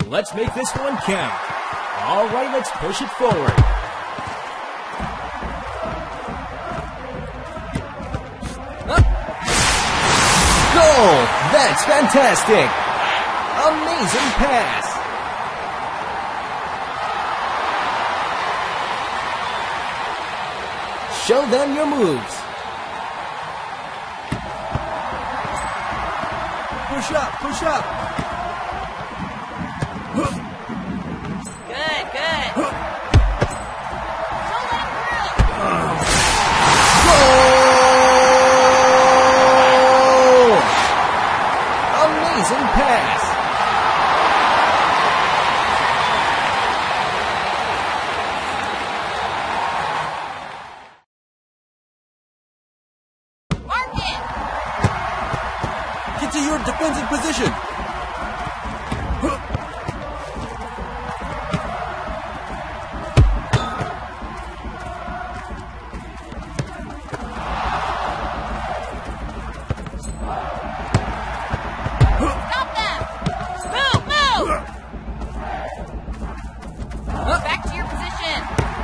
Let's make this one count. All right, let's push it forward. Goal! That's fantastic! Amazing pass! Show them your moves. Push up, push up. Good, good. Don't let him through. Goal! Amazing pass. Mark it. Get to your defensive position. Stop them. Move, move. Back to your position.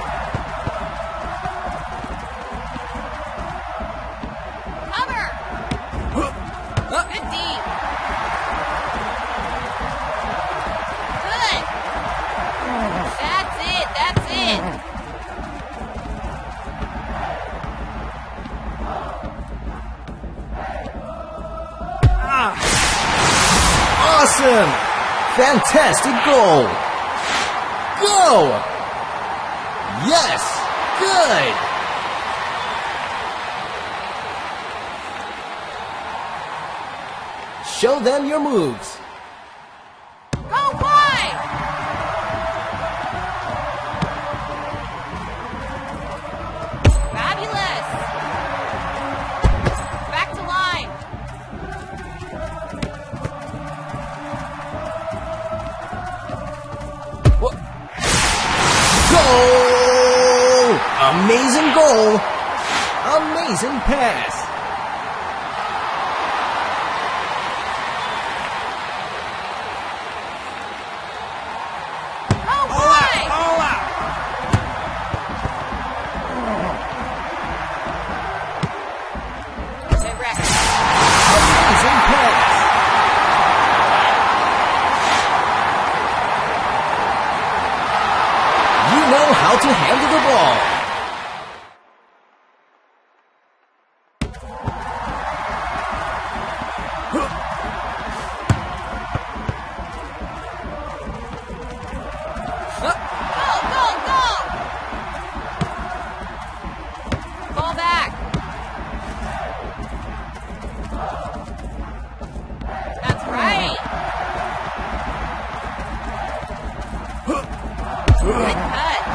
Cover. Good deep. Good. That's it, that's it. Awesome! Fantastic goal! Go! Yes! Good! Show them your moves. Go wide. Fabulous. Back to line. Goal! Amazing goal! Amazing pass! Go wide. All out. Direct. Amazing pass! You know how to handle the ball. Go, go, go. Ball back. That's right. Good cut.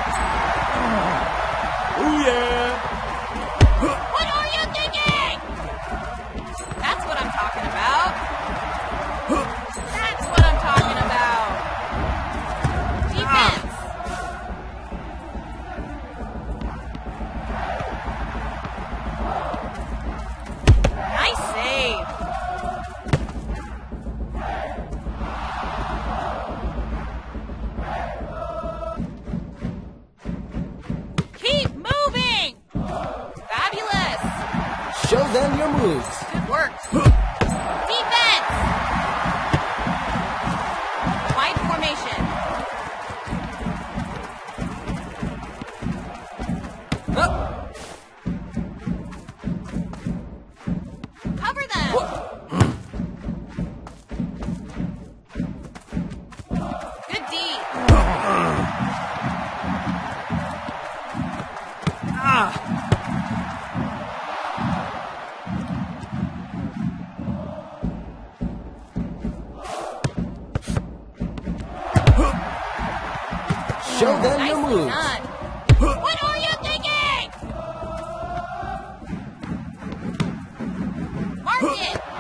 Oh yeah. What are you thinking? That's what I'm talking about. That's what I'm talking about. Defense. Nice save. Keep moving. Fabulous. Show them your moves. Good work. Defense. Wide formation. Cover them. Good D. Show them your Nicely moves. done. What are you thinking? Mark it.